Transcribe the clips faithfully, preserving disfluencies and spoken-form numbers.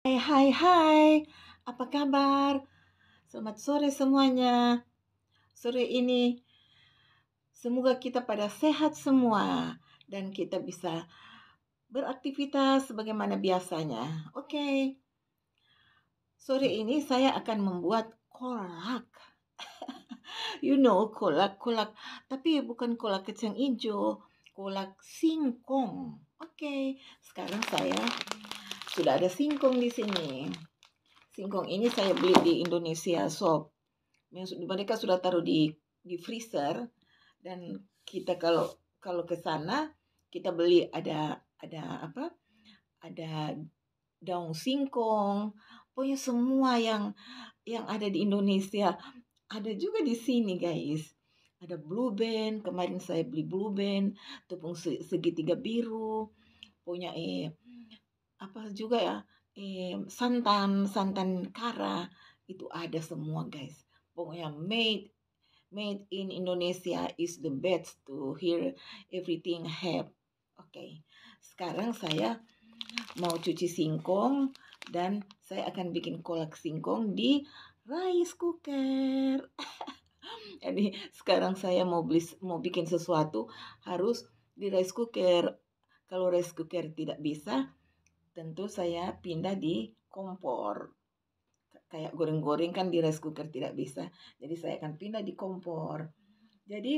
Hai, hai, hai, apa kabar? Selamat sore semuanya. Sore ini semoga kita pada sehat semua dan kita bisa beraktivitas sebagaimana biasanya. Oke, sore ini saya akan membuat kolak. You know, kolak, kolak, tapi bukan kolak kacang hijau, kolak singkong. Oke, sekarang saya sudah ada singkong di sini. Singkong ini saya beli di Indonesia Shop. Mereka sudah taruh di di freezer dan kita kalau kalau ke sana kita beli ada ada apa? Ada daun singkong, pokoknya semua yang yang ada di Indonesia ada juga di sini, guys. Ada blue band, kemarin saya beli blue band, tepung segitiga biru, punya eh apa juga ya? Eh santan, santan kara itu ada semua, guys. Pokoknya made made in Indonesia is the best to hear everything have. Oke, okay. Sekarang saya mau cuci singkong dan saya akan bikin kolak singkong di rice cooker. Jadi sekarang saya mau beli mau bikin sesuatu harus di rice cooker. Kalau rice cooker tidak bisa, tentu saya pindah di kompor. Kayak goreng-goreng kan di rice cooker tidak bisa. Jadi saya akan pindah di kompor. Jadi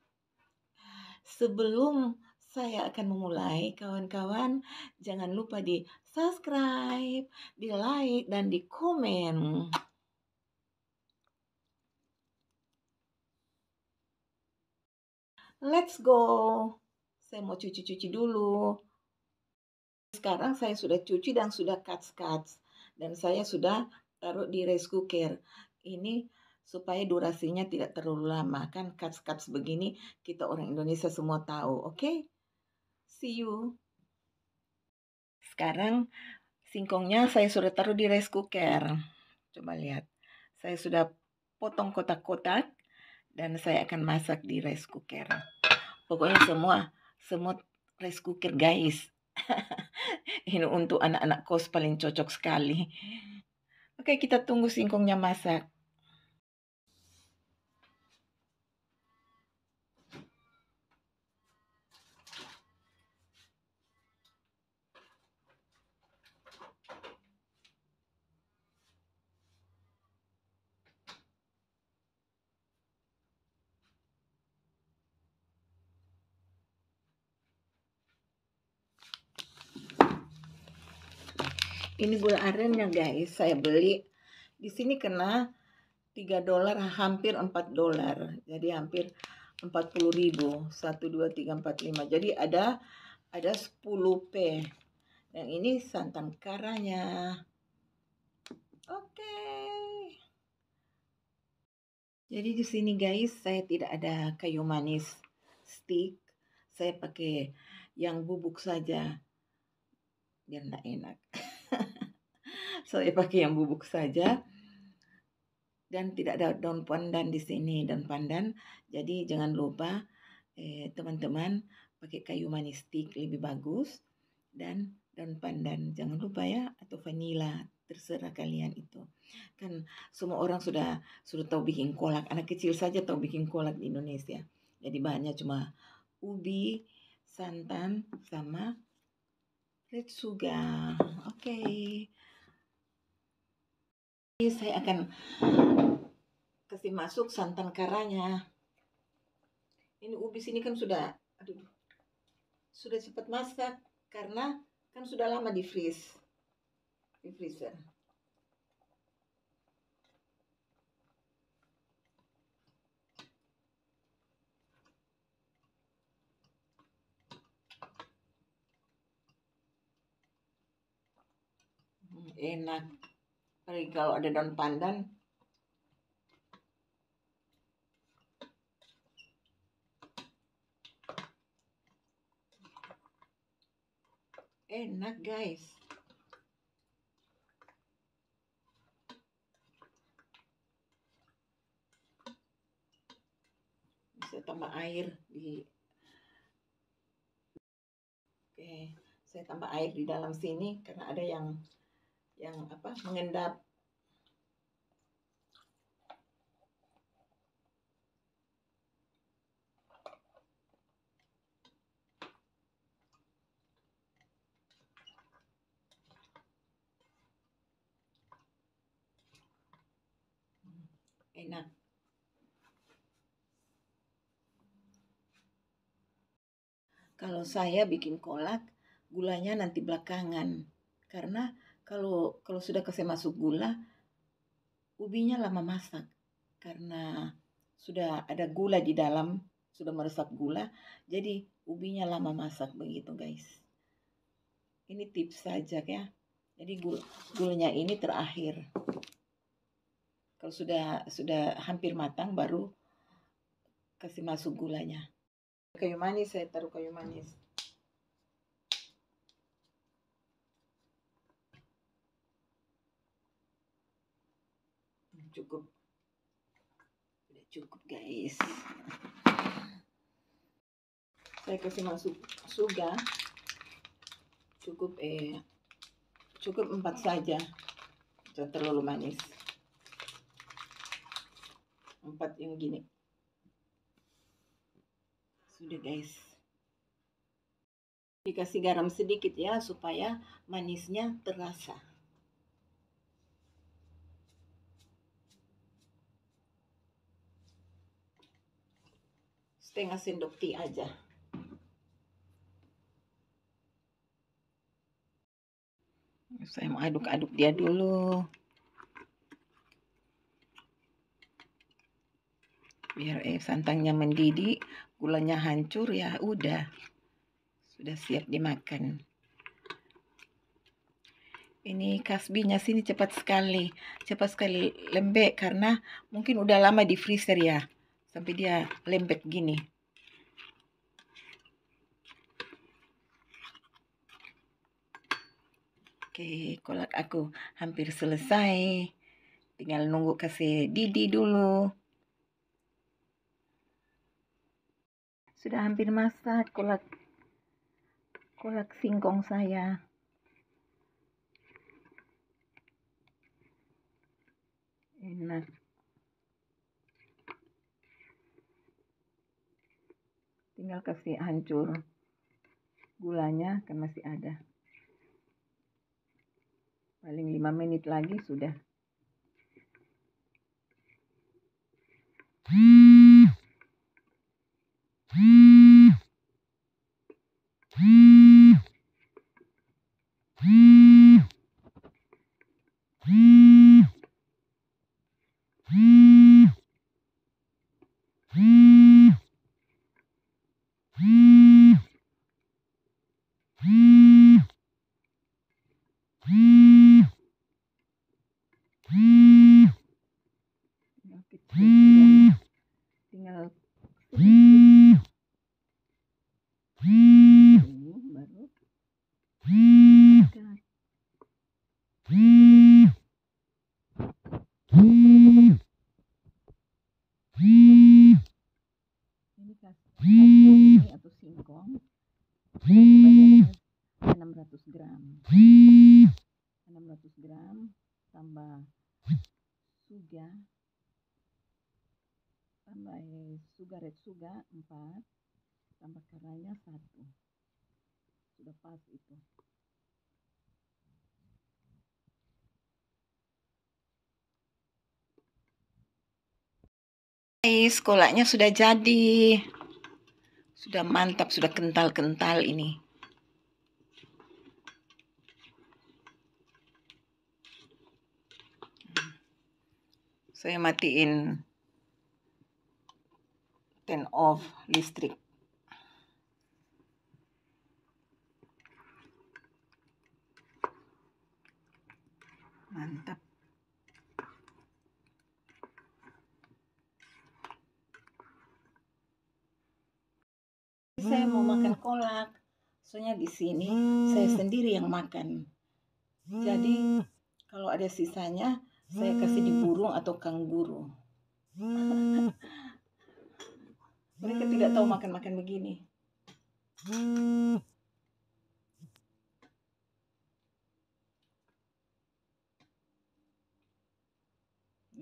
sebelum saya akan memulai, kawan-kawan jangan lupa di subscribe, di like, dan di komen. Let's go. Saya mau cuci-cuci dulu. Sekarang saya sudah cuci dan sudah cut-cut. Dan saya sudah taruh di rice cooker. Ini supaya durasinya tidak terlalu lama. Kan cut-cut begini kita orang Indonesia semua tahu. Oke? Okay? See you. Sekarang singkongnya saya sudah taruh di rice cooker. Coba lihat. Saya sudah potong kotak-kotak dan saya akan masak di rice cooker. Pokoknya semua, semua rice cooker, guys. Ini untuk anak-anak kos paling cocok sekali. Oke, kita tunggu singkongnya masak. Ini gula arennya, guys. Saya beli di sini kena tiga dolar, hampir empat dolar. Jadi hampir empat puluh ribu. satu, dua, tiga, empat, lima. Jadi ada ada sepuluh P. Dan ini santan karanya. Oke. Jadi di sini, guys, saya tidak ada kayu manis stick. Saya pakai yang bubuk saja. Biar enggak enak. Saya pakai yang bubuk saja. Dan tidak ada daun pandan di sini, daun pandan. Jadi jangan lupa eh, teman-teman pakai kayu manis stick lebih bagus dan daun pandan jangan lupa ya, atau vanila, terserah kalian itu. Kan semua orang sudah sudah tahu bikin kolak, anak kecil saja tahu bikin kolak di Indonesia. Jadi bahannya cuma ubi, santan, sama red sugar. Oke. Okay. Saya akan kasih masuk santan karanya. Ini ubi sini kan sudah, aduh, sudah cepat masak karena kan sudah lama di freeze, di freezer. Hmm, enak. Apalagi kalau ada daun pandan. Enak, guys. Bisa tambah air di Oke, saya tambah air di dalam sini karena ada yang yang apa mengendap. Enak. Kalau saya bikin kolak, gulanya nanti belakangan. Karena kalau kalau sudah kasih masuk gula, ubinya lama masak. Karena sudah ada gula di dalam, sudah meresap gula, jadi ubinya lama masak begitu, guys. Ini tips saja ya. Jadi gul gulanya ini terakhir. Kalau sudah sudah hampir matang baru kasih masuk gulanya. Kayu manis, saya taruh kayu manis. Cukup. Sudah cukup, guys. Saya kasih masuk suga. Cukup eh cukup empat saja. Jangan terlalu manis. Empat yang gini. Sudah, guys. Dikasih garam sedikit ya supaya manisnya terasa. Setengah sendok teh aja. Saya mau aduk-aduk dia dulu. Biar eh santangnya mendidih, gulanya hancur ya udah. Sudah siap dimakan. Ini kasbinya sini cepat sekali. Cepat sekali lembek karena mungkin udah lama di freezer ya. Sampai dia lembek gini. Oke, kolak aku hampir selesai. Tinggal nunggu kasih didih dulu. Sudah hampir masak kolak kolak singkong saya. Enak. Tinggal kasih hancur gulanya kan masih ada. Paling lima menit lagi sudah. Tinggal sedikit. Ini baru ada. Ini kasih ini atau singkong. Ini enam ratus gram. enam ratus gram tambah suga. Tambah eh, suga red suga empat. Tambah karanya satu. Sudah pas itu. Guys, kolaknya sudah jadi. Sudah mantap, sudah kental-kental ini. Saya matiin turn off listrik. Mantap. Saya mau makan kolak. Soalnya di sini saya sendiri yang makan. Jadi kalau ada sisanya saya kasih di burung atau kanguru. Mereka tidak tahu makan-makan begini.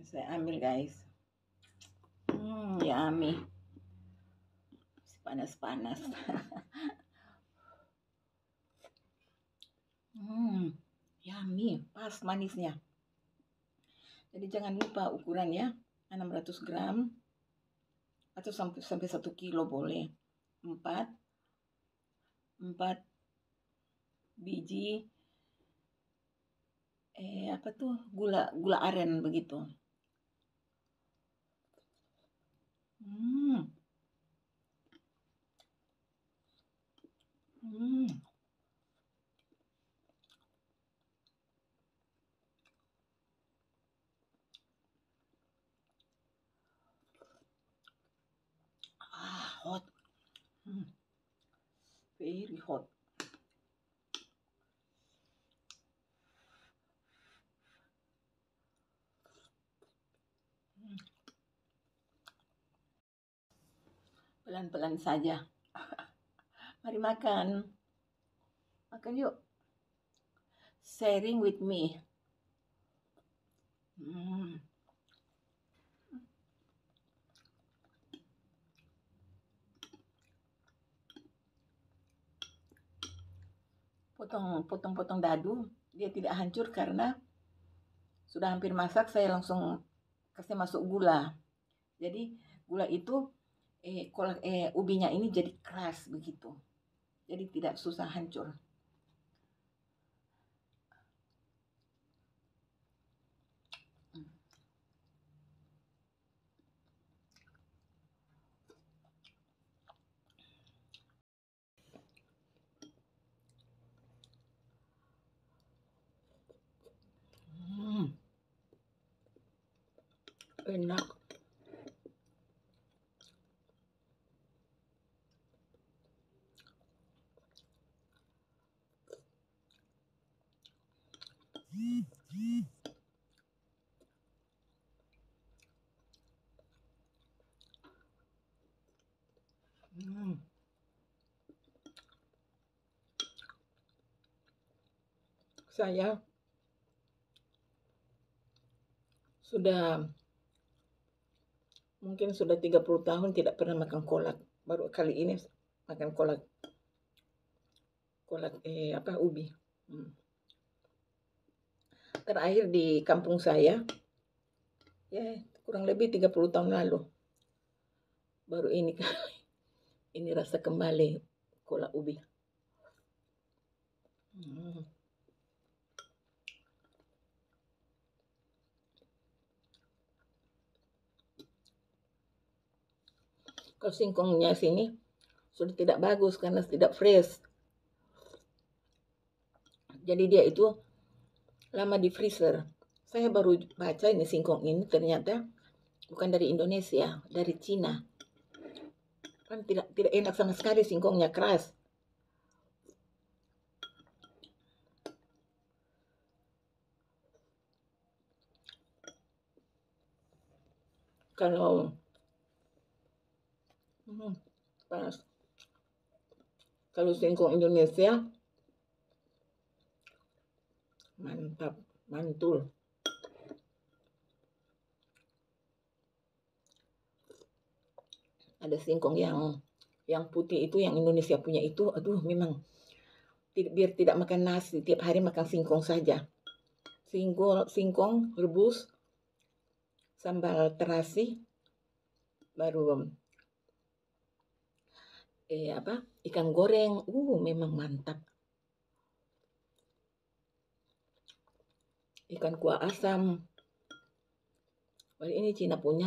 Saya ambil guys. Hmm, yummy. Panas-panas. Hmm, yummy, pas manisnya. Jadi jangan lupa ukurannya enam ratus gram atau sampai sampai satu kilo boleh. empat empat biji eh apa tuh gula gula aren begitu. Hmm. Hmm. Ah, hot. Hmm. Very hot. Hmm. Pelan-pelan saja. Mari makan. Makan yuk. Sharing with me. Hmm. Potong potong-potong dadu, dia tidak hancur karena sudah hampir masak, saya langsung kasih masuk gula. Jadi gula itu eh, kolak, eh ubinya ini jadi keras begitu. Jadi tidak susah hancur. Hmm. Enak. Hmm. Saya sudah mungkin sudah tiga puluh tahun tidak pernah makan kolak. Baru kali ini makan kolak. Kolak eh apa ubi. Hmm. Terakhir di kampung saya ya kurang lebih tiga puluh tahun lalu. Baru ini ini rasa kembali kolak ubi. Hmm. Kalau singkongnya sini sudah tidak bagus karena tidak fresh. Jadi dia itu lama di freezer. Saya baru baca ini singkong ini ternyata bukan dari Indonesia, dari Cina. Kan tidak tidak enak sama sekali, singkongnya keras. Kalau hmm, panas. Kalau singkong Indonesia mantap, mantul. Ada singkong yang yang putih itu yang Indonesia punya itu, aduh memang tidak, biar tidak makan nasi, tiap hari makan singkong saja. Singkong, singkong rebus, sambal terasi, baru eh apa ikan goreng, uh memang mantap. Ikan kuah asam. Wah, ini Cina punya.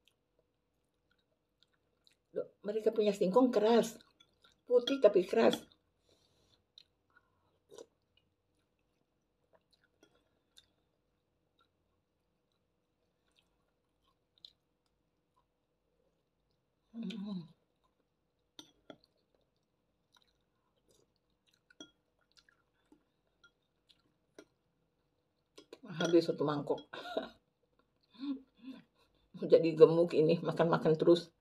Mereka punya singkong keras, putih tapi keras. Hmm. Habis satu mangkok. Jadi gemuk ini, makan-makan terus.